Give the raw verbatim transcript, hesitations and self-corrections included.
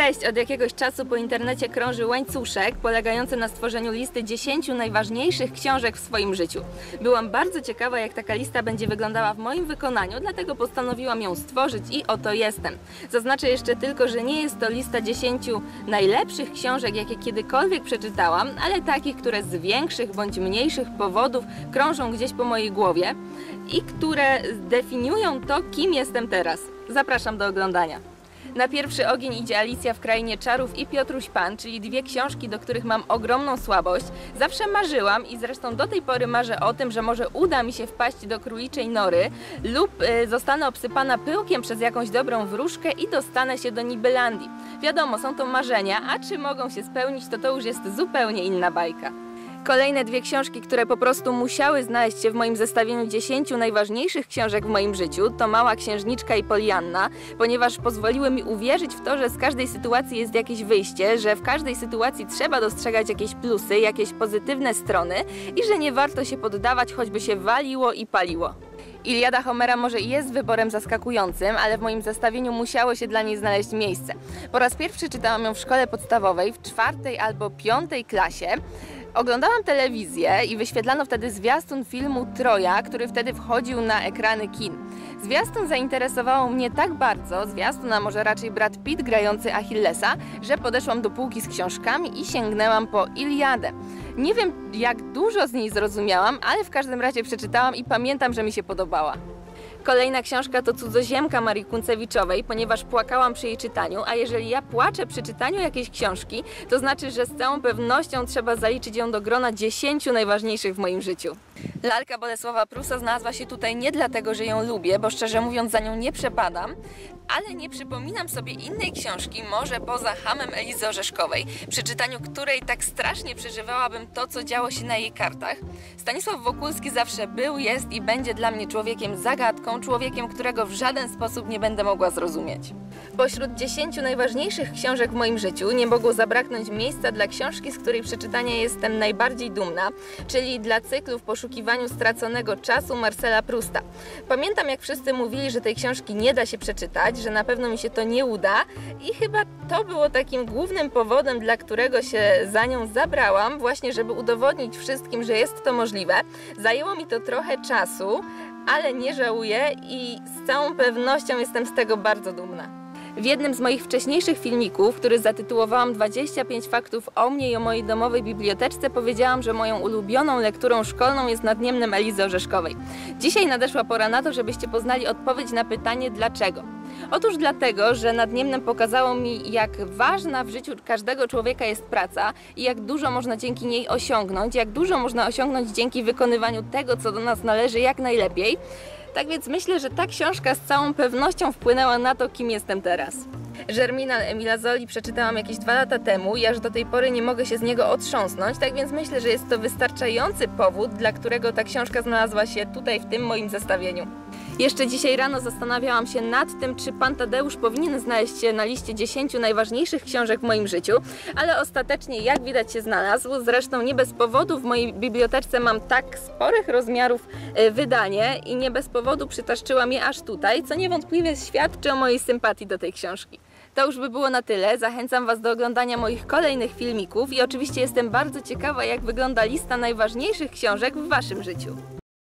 Cześć! Od jakiegoś czasu po internecie krąży łańcuszek polegający na stworzeniu listy dziesięciu najważniejszych książek w swoim życiu. Byłam bardzo ciekawa, jak taka lista będzie wyglądała w moim wykonaniu, dlatego postanowiłam ją stworzyć i oto jestem. Zaznaczę jeszcze tylko, że nie jest to lista dziesięciu najlepszych książek, jakie kiedykolwiek przeczytałam, ale takich, które z większych bądź mniejszych powodów krążą gdzieś po mojej głowie i które definiują to, kim jestem teraz. Zapraszam do oglądania. Na pierwszy ogień idzie Alicja w Krainie Czarów i Piotruś Pan, czyli dwie książki, do których mam ogromną słabość. Zawsze marzyłam i zresztą do tej pory marzę o tym, że może uda mi się wpaść do króliczej nory lub y, zostanę obsypana pyłkiem przez jakąś dobrą wróżkę i dostanę się do Nibylandii. Wiadomo, są to marzenia, a czy mogą się spełnić, to to już jest zupełnie inna bajka. Kolejne dwie książki, które po prostu musiały znaleźć się w moim zestawieniu dziesięciu najważniejszych książek w moim życiu, to Mała Księżniczka i Polianna, ponieważ pozwoliły mi uwierzyć w to, że z każdej sytuacji jest jakieś wyjście, że w każdej sytuacji trzeba dostrzegać jakieś plusy, jakieś pozytywne strony i że nie warto się poddawać, choćby się waliło i paliło. Iliada Homera może i jest wyborem zaskakującym, ale w moim zestawieniu musiało się dla niej znaleźć miejsce. Po raz pierwszy czytałam ją w szkole podstawowej, w czwartej albo piątej klasie. Oglądałam telewizję i wyświetlano wtedy zwiastun filmu Troja, który wtedy wchodził na ekrany kin. Zwiastun zainteresował mnie tak bardzo, zwiastun, a może raczej Brad Pitt grający Achillesa, że podeszłam do półki z książkami i sięgnęłam po Iliadę. Nie wiem, jak dużo z niej zrozumiałam, ale w każdym razie przeczytałam i pamiętam, że mi się podobała. Kolejna książka to Cudzoziemka Marii Kunцewiczowej, ponieważ płakałam przy jej czytaniu, a jeżeli ja płaczę przy czytaniu jakiejś książki, to znaczy, że z całą pewnością trzeba zaliczyć ją do grona dziesięciu najważniejszych w moim życiu. Lalka Bolesława Prusa znalazła się tutaj nie dlatego, że ją lubię, bo szczerze mówiąc za nią nie przepadam, ale nie przypominam sobie innej książki, może poza Hamem Elizy Orzeszkowej, przy czytaniu której tak strasznie przeżywałabym to, co działo się na jej kartach. Stanisław Wokulski zawsze był, jest i będzie dla mnie człowiekiem zagadką, człowiekiem, którego w żaden sposób nie będę mogła zrozumieć. Pośród dziesięciu najważniejszych książek w moim życiu nie mogło zabraknąć miejsca dla książki, z której przeczytania jestem najbardziej dumna, czyli dla cyklu W poszukiwaniu straconego czasu Marcela Prousta. Pamiętam, jak wszyscy mówili, że tej książki nie da się przeczytać, że na pewno mi się to nie uda i chyba to było takim głównym powodem, dla którego się za nią zabrałam, właśnie żeby udowodnić wszystkim, że jest to możliwe. Zajęło mi to trochę czasu, ale nie żałuję i z całą pewnością jestem z tego bardzo dumna. W jednym z moich wcześniejszych filmików, który zatytułowałam dwadzieścia pięć faktów o mnie i o mojej domowej biblioteczce, powiedziałam, że moją ulubioną lekturą szkolną jest Nad Niemnem Elizy Orzeszkowej. Dzisiaj nadeszła pora na to, żebyście poznali odpowiedź na pytanie dlaczego. Otóż dlatego, że Nad Niemnem pokazało mi, jak ważna w życiu każdego człowieka jest praca i jak dużo można dzięki niej osiągnąć, jak dużo można osiągnąć dzięki wykonywaniu tego, co do nas należy jak najlepiej. Tak więc myślę, że ta książka z całą pewnością wpłynęła na to, kim jestem teraz. Germinal Emila Zoli przeczytałam jakieś dwa lata temu i aż do tej pory nie mogę się z niego otrząsnąć, tak więc myślę, że jest to wystarczający powód, dla którego ta książka znalazła się tutaj w tym moim zestawieniu. Jeszcze dzisiaj rano zastanawiałam się nad tym, czy Pan Tadeusz powinien znaleźć się na liście dziesięciu najważniejszych książek w moim życiu, ale ostatecznie, jak widać, się znalazł. Zresztą nie bez powodu w mojej biblioteczce mam tak sporych rozmiarów wydanie i nie bez powodu przytaszczyłam je aż tutaj, co niewątpliwie świadczy o mojej sympatii do tej książki. To już by było na tyle. Zachęcam Was do oglądania moich kolejnych filmików i oczywiście jestem bardzo ciekawa, jak wygląda lista najważniejszych książek w Waszym życiu.